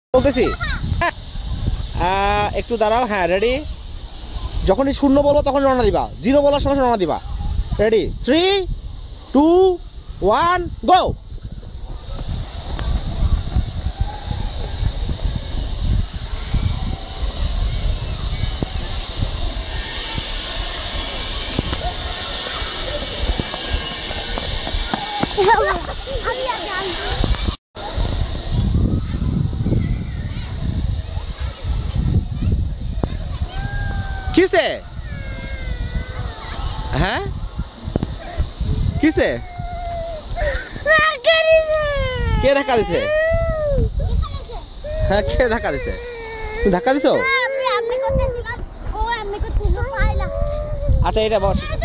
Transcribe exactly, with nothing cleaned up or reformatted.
বলতেছি একটু দাঁড়াও। হ্যাঁ রেডি, যখনই শূন্য বলবো তখন রওনা দিবা, জিরো বলার সময় রওনা দিবা। Ready, three two one go. কিসে? হ্যাঁ কিসে? কে ধাক্কা দিছে? হ্যাঁ কে ধাক্কা দিছে? তুমি ধাক্কা দিছো? আচ্ছা এটা বস।